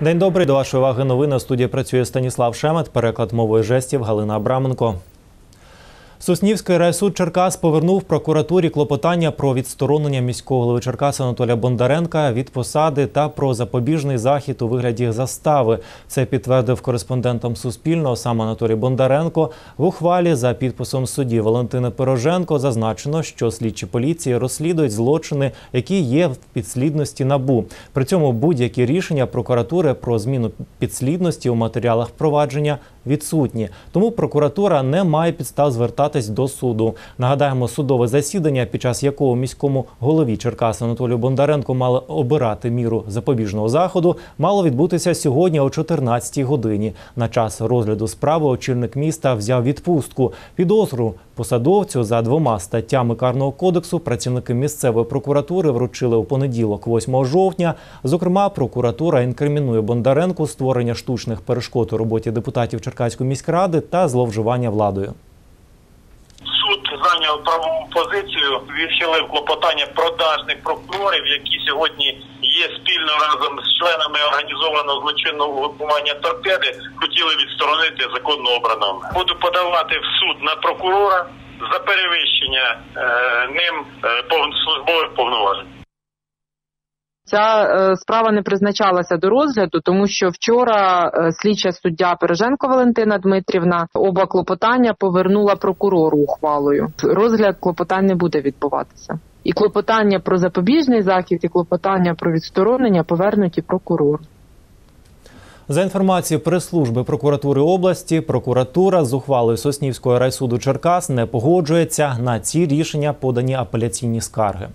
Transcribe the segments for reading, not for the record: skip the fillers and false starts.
День добрий, до вашої уваги новини. У студії працює Станіслав Шемет, переклад мовою жестів Галина Абраменко. Соснівський райсуд Черкас повернув прокуратурі клопотання про відсторонення міського голови Черкас Анатолія Бондаренка від посади та про запобіжний захід у вигляді застави. Це підтвердив кореспондентам Суспільного сам Анатолій Бондаренко. В ухвалі за підписом судді Валентини Пироженко зазначено, що слідчі поліції розслідують злочини, які є в підслідності НАБУ. При цьому будь-які рішення прокуратури про зміну підслідності у матеріалах провадження відсутні. Тому прокуратура не має підстав звертатись до суду. Нагадаємо, судове засідання, під час якого міському голові Черкас Анатолію Бондаренку мали обирати міру запобіжного заходу, мало відбутися сьогодні о 14-й годині. На час розгляду справи очільник міста взяв відпустку. Підозру посадовцю за 2 статтями Карного кодексу працівники місцевої прокуратури вручили у понеділок, 8 жовтня. Зокрема, прокуратура інкримінує Бондаренку створення штучних перешкод у роботі депутатів Черкаської міськради та зловживання владою. Суд зайняв правову позицію, відхилив клопотання продажних прокурорів, які сьогодні є спільно разом з членами організованого злочинного угрупування «Торпеди», хотіли відсторонити законно обраного. Буду подавати в суд на прокурора за перевищення ним службових повноважень. Ця справа не призначалася до розгляду, тому що вчора слідча суддя Пироженко Валентина Дмитрівна оба клопотання повернула прокурору ухвалою. Розгляд клопотань не буде відбуватися. І клопотання про запобіжний захід, і клопотання про відсторонення повернуті прокурору. За інформацією прес-служби прокуратури області, прокуратура з ухвалою Соснівського райсуду Черкас не погоджується. На ці рішення подані апеляційні скарги.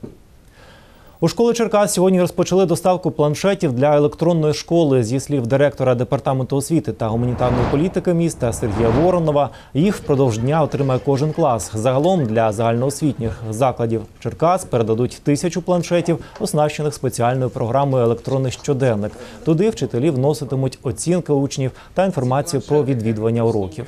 У школи Черкас сьогодні розпочали доставку планшетів для електронної школи. Зі слів директора Департаменту освіти та гуманітарної політики міста Сергія Воронова, їх впродовж дня отримає кожен клас. Загалом для загальноосвітніх закладів Черкас передадуть 1000 планшетів, оснащених спеціальною програмою «Електронний щоденник». Туди вчителі вноситимуть оцінки учнів та інформацію про відвідування уроків.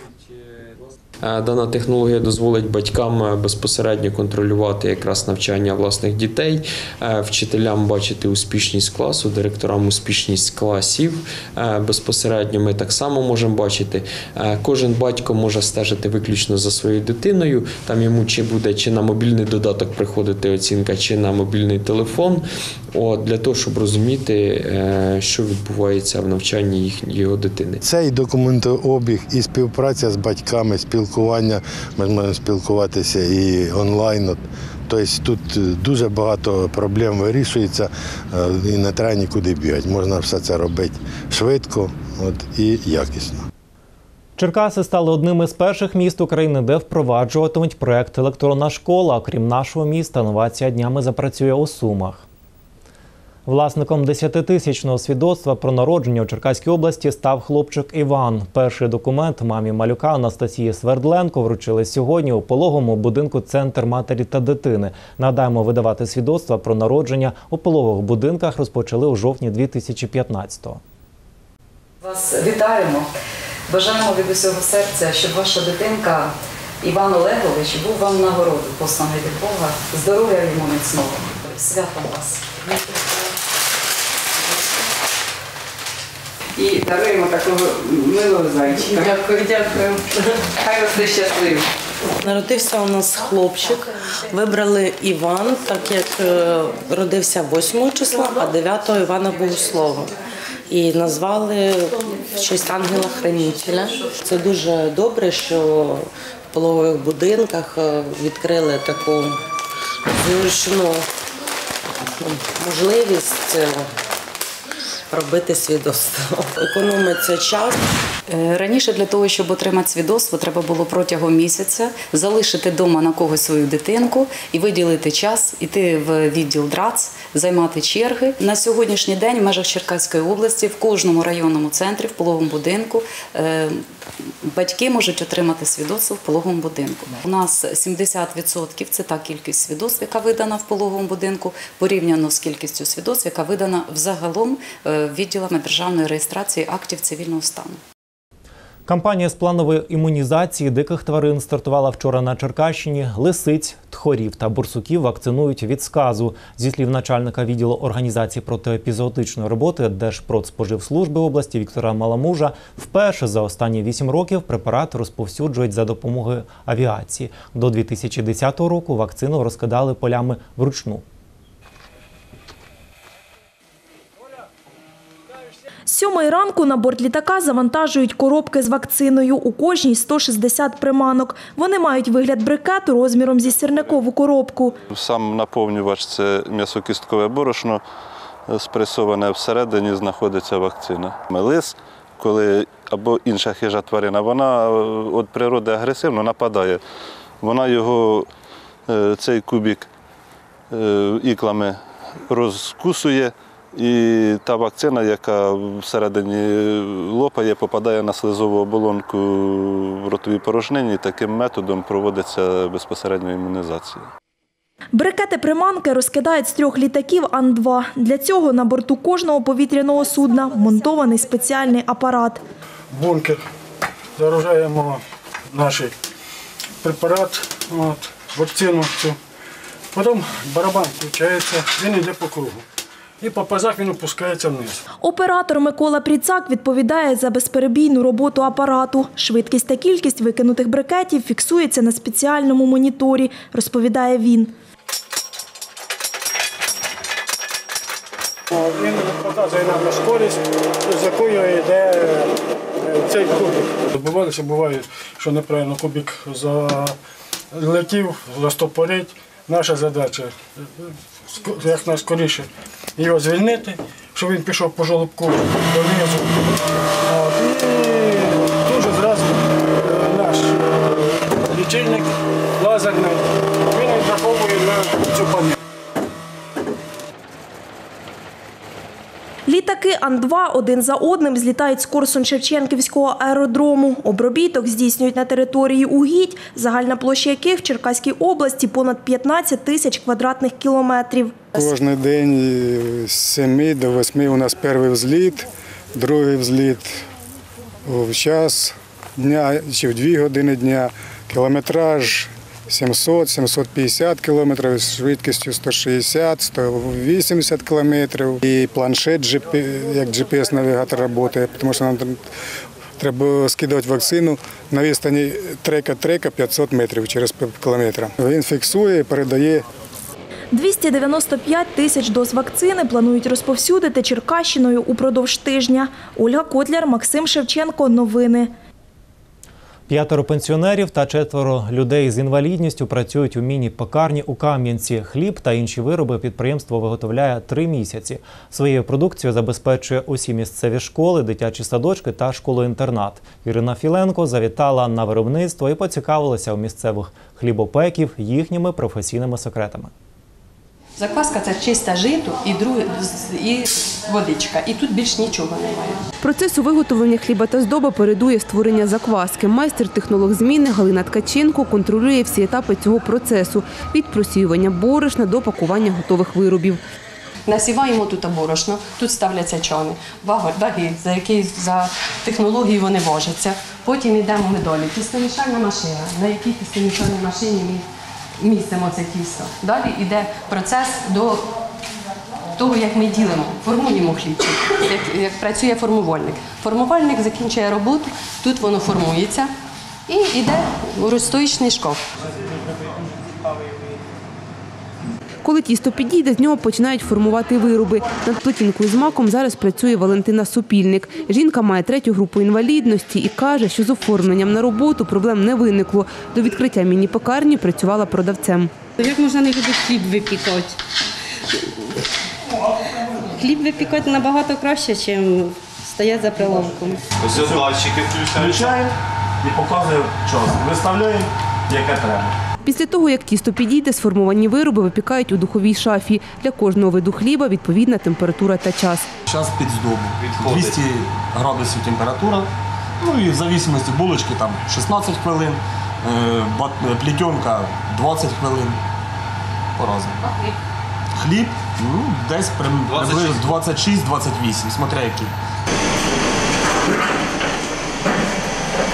Дана технологія дозволить батькам безпосередньо контролювати якраз навчання власних дітей, вчителям бачити успішність класу, директорам успішність класів. Безпосередньо ми так само можемо бачити. Кожен батько може стежити виключно за своєю дитиною, там йому чи на мобільний додаток приходити оцінка, чи на мобільний телефон, для того, щоб розуміти, що відбувається в навчанні його дитини. Цей документообіг і співпраця з батьками, спілкування, ми можемо спілкуватися і онлайн. Тобто тут дуже багато проблем вирішується і не треба нікуди бігати. Можна все це робити швидко і якісно. Черкаси стали одним із перших міст України, де впроваджуватимуть проект «Електронна школа». Окрім нашого міста, новація днями запрацює у Сумах. Власником 10-тисячного свідоцтва про народження у Черкаській області став хлопчик Іван. Перший документ мамі малюка Анастасії Свердленко вручили сьогодні у пологовому будинку «Центр матері та дитини». Нагадаємо, видавати свідоцтва про народження у пологових будинках розпочали у жовтні 2015-го. Вас вітаємо. Бажаємо від усього серця, щоб ваша дитинка Іван Олегович був вам нагороду, посланий від Бога, здоров'я йому міцного. Святом вас! І даруємо такого милого зайчика. Дякую, дякую. Хай росте щасливі. Народився у нас хлопчик. Вибрали Іван, так як родився 8 числа, а 9-го Івана Богослова. І назвали в честь ангела-хранителя. Це дуже добре, що в пологових будинках відкрили таку зручну можливість робити свідоцтво. Економиться час. Раніше для того, щоб отримати свідоцтво, треба було протягом місяця залишити вдома на когось свою дитинку і виділити час, іти в відділ ДРАЦ, займати черги. На сьогоднішній день в межах Черкаської області в кожному районному центрі, в пологовому будинку, батьки можуть отримати свідоцтво в пологовому будинку. У нас 70% – це та кількість свідоцтв, яка видана в пологовому будинку, порівняно з кількістю свідоцтв, яка видана взагалом відділами державної реєстрації актів цивільного стану. Кампанія з планової імунізації диких тварин стартувала вчора на Черкащині. Лисиць, тхорів та борсуків вакцинують від сказу. Зі слів начальника відділу організації протиепізоотичної роботи Держпродспоживслужби області Віктора Маламужа, вперше за останні 8 років препарат розповсюджують за допомогою авіації. До 2010 року вакцину розкидали полями вручну. З 7-ї ранку на борт літака завантажують коробки з вакциною. У кожній 160 приманок. Вони мають вигляд брикету розміром зі сірникову коробку. Сам наповнювач – це м'ясокісткове борошно, спресоване всередині знаходиться вакцина. Лис, коли або інша хижа тварина, вона від природи агресивно нападає. Вона його, цей кубик, іклами розкусує. І та вакцина, яка всередині лопає, попадає на слизову оболонку в ротовій порожнині, і таким методом проводиться безпосередньо імунізація. Брикети-приманки розкидають з 3 літаків Ан-2. Для цього на борту кожного повітряного судна вмонтований спеціальний апарат. Бункер. Загружаємо наш препарат, вакцину цю. Потім барабан включається, він йде по кругу. І по пазах він опускається вниз. Оператор Микола Пріцак відповідає за безперебійну роботу апарату. Швидкість та кількість викинутих брикетів фіксується на спеціальному моніторі, розповідає він. Він показує нам скорість, з якою йде цей кубик. Буває, що неправильно кубик залетів, застопорить. Наша задача – як найскоріше його звільнити, щоб він пішов по жолобку донизу. І дуже зразу наш лічильник лазерний, він розраховує на цю панель. Літаки Ан-2 один за одним злітають з Корсунь-Шевченківського аеродрому. Обробіток здійснюють на території угідь, загальна площа яких в Черкаській області понад 15 тисяч квадратних кілометрів. Кожен день з 7 до 8 у нас перший взліт, другий взліт в час дня чи в 2 години дня. Кілометраж 700-750 кілометрів з швидкістю 160-180 кілометрів. І планшет, як GPS-навігатор працює, тому що нам треба скидати вакцину на відстані трека 500 метрів через кілометр. Він фіксує і передає. 295 тисяч доз вакцини планують розповсюдити Черкащиною упродовж тижня. Ольга Котляр, Максим Шевченко. Новини. 5 пенсіонерів та 4 людей з інвалідністю працюють у міні-пекарні у Кам'янці. Хліб та інші вироби підприємство виготовляє 3 місяці. Своєю продукцією забезпечує усі місцеві школи, дитячі садочки та школу-інтернат. Ірина Філенко завітала на виробництво і поцікавилася у місцевих хлібопеків їхніми професійними секретами. Закваска – це чисте жито і водичка. І тут більш нічого немає. Процесу виготовлення хліба та здоби передує створення закваски. Майстер-технолог зміни Галина Ткаченко контролює всі етапи цього процесу – від просіювання борошна до пакування готових виробів. Насіваємо тут борошно, тут ставляться чани, ваги, за технологією вони важаться. Потім йдемо ми далі. Тістомішальна машина, на якій тістомішальній машині ми містимо це тісто. Далі йде процес до того, як ми ділимо, формуємо хлібчик, як працює формувальник. Формувальник закінчує роботу, тут воно формується і йде у розстоїчний шкаф. Коли тісто підійде, з нього починають формувати вироби. Над плетінкою з маком зараз працює Валентина Сопільник. Жінка має 3-ю групу інвалідності і каже, що з оформленням на роботу проблем не виникло. До відкриття міні-пекарні працювала продавцем. Як можна не любити хліб випікати? Хліб випікати набагато краще, ніж стояти за прилавком. Ось датчики включаємо і показуємо час. Виставляємо, яке треба. Після того, як тісто підійде, сформовані вироби випікають у духовій шафі. Для кожного виду хліба відповідна температура та час. Час під здобу. 200 градусів температура. Ну і в залежності булочки там 16 хвилин, плетенка 20 хвилин. По-разному. Хліб десь приблизно 26-28, смотря який.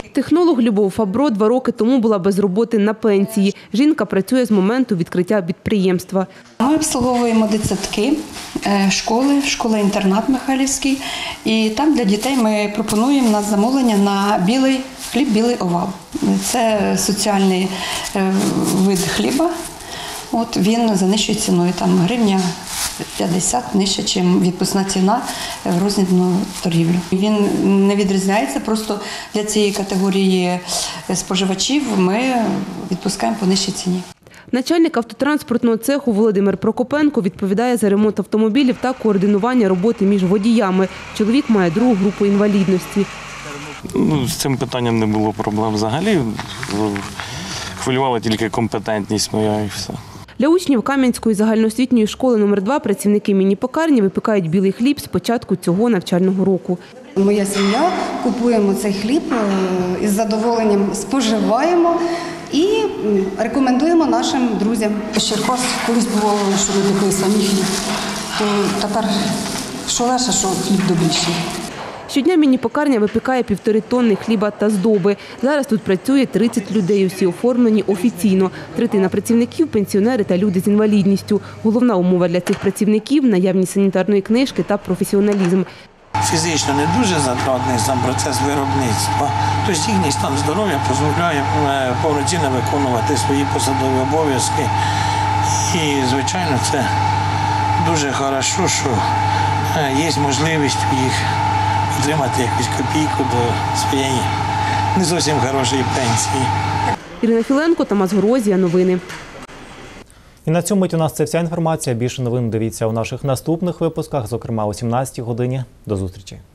Технолог Любов Фабро 2 роки тому була без роботи на пенсії. Жінка працює з моменту відкриття підприємства. Ми обслуговуємо дитсадки, школа-інтернат Михайлівський. І там для дітей ми пропонуємо на замовлення на білий хліб, білий овал. Це соціальний вид хліба. От він за нижчою ціною, там гривня 50 нижче, ніж відпускна ціна в рознідну торгівлю. Він не відрізняється, просто для цієї категорії споживачів ми відпускаємо по нижчій ціні. Начальник автотранспортного цеху Володимир Прокопенко відповідає за ремонт автомобілів та координування роботи між водіями. Чоловік має 2 групу інвалідності. З цим питанням не було проблем взагалі. Хвилювала тільки компетентність моя і все. Для учнів Кам'янської загальноосвітньої школи номер 2 працівники міні-пекарні випікають білий хліб з початку цього навчального року. Моя сім'я купуємо цей хліб, із задоволенням споживаємо і рекомендуємо нашим друзям. Черкас колись було, що ми такий самий хліб, то тепер що легше, що хліб добріший. Щодня міні-пекарня випікає 1,5 тонни хліба та здоби. Зараз тут працює 30 людей, усі оформлені офіційно. Третина працівників – пенсіонери та люди з інвалідністю. Головна умова для цих працівників – наявність санітарної книжки та професіоналізм. Фізично не дуже затратний сам процес виробництва, тобто їхній стан здоров'я дозволяє повноцінно виконувати свої посадові обов'язки. І, звичайно, це дуже добре, що є можливість їх отримати якусь копійку до своєї не зовсім хорошої пенсії. Ірина Філенко, Тамас Горозія. Новини. І на цьому у нас це вся інформація. Більше новин дивіться у наших наступних випусках, зокрема о 17 годині. До зустрічі.